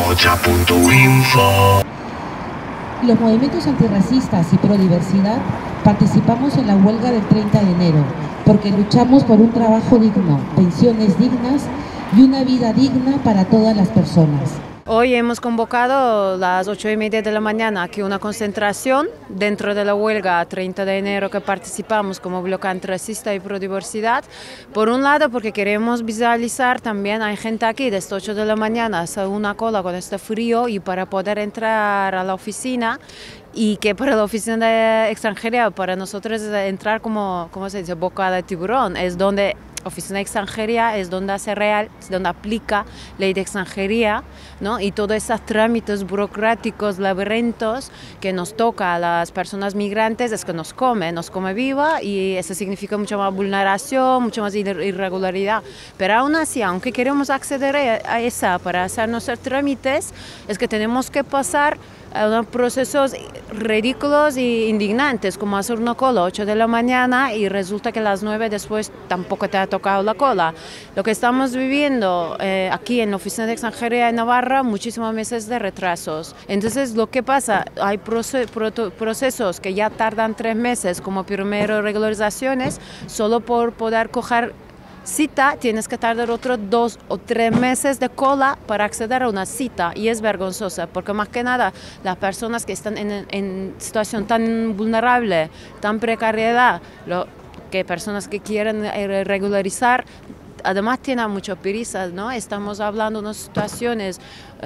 Ocha.info. Los movimientos antirracistas y prodiversidad participamos en la huelga del 30 de enero porque luchamos por un trabajo digno, pensiones dignas y una vida digna para todas las personas. Hoy hemos convocado a las 8:30 de la mañana aquí una concentración dentro de la huelga 30 de enero que participamos como bloque antirracista y prodiversidad. Por un lado porque queremos visualizar también, hay gente aquí desde 8 de la mañana, hace una cola con este frío y para poder entrar a la oficina. Y que para la oficina de extranjería, para nosotros entrar como, ¿cómo se dice?, boca de tiburón, es donde oficina de extranjería es donde hace real, es donde aplica ley de extranjería, ¿no? Y todos esos trámites burocráticos, laberintos que nos toca a las personas migrantes es que nos come viva y eso significa mucha más vulneración, mucha más irregularidad. Pero aún así, aunque queremos acceder a esa para hacer nuestros trámites, es que tenemos que pasar a unos procesos ridículos e indignantes, como hacer una cola a 8 de la mañana y resulta que a las 9 después tampoco te ha tocado la cola. Lo que estamos viviendo aquí en la Oficina de Extranjería de Navarra, muchísimos meses de retrasos. Entonces, lo que pasa, hay procesos que ya tardan 3 meses, como primero regularizaciones, solo por poder coger cita tienes que tardar otros 2 o 3 meses de cola para acceder a una cita y es vergonzosa porque más que nada las personas que están en situación tan vulnerable, tan precariedad, que personas que quieren regularizar, además tienen muchas prisas, ¿no? Estamos hablando de unas situaciones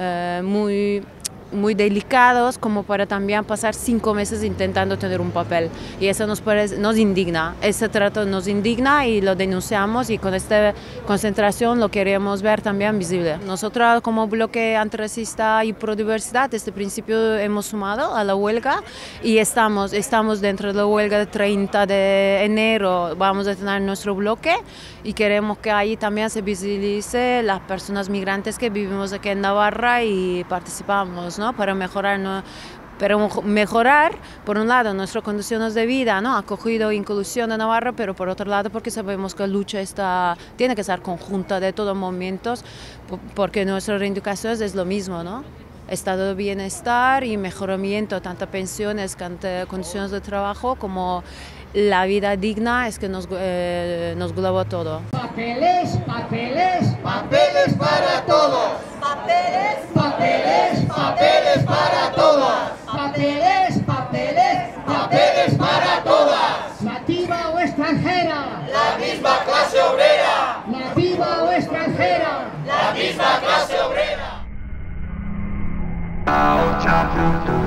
muy delicados como para también pasar 5 meses intentando tener un papel y eso nos indigna, ese trato nos indigna y lo denunciamos y con esta concentración lo queremos ver también visible. Nosotros como bloque antirracista y prodiversidad desde el principio hemos sumado a la huelga y estamos dentro de la huelga del 30 de enero, vamos a tener nuestro bloque y queremos que ahí también se visibilice las personas migrantes que vivimos aquí en Navarra y participamos, ¿no? Para mejorar, por un lado, nuestras condiciones de vida, ¿no? Acogido e inclusión de Navarra, pero por otro lado porque sabemos que la lucha tiene que ser conjunta de todos momentos, porque nuestras reivindicaciones es lo mismo, ¿no? Estado de bienestar y mejoramiento, tanto pensiones, tanto condiciones de trabajo como la vida digna es que nos engloba todo. Papeles, papeles, papeles para todos. Papeles, Papeles, papeles para todas. Papeles, papeles, papeles para todas. Nativa o extranjera. la misma clase obrera, Nativa o extranjera. la misma clase obrera. Ocha.info.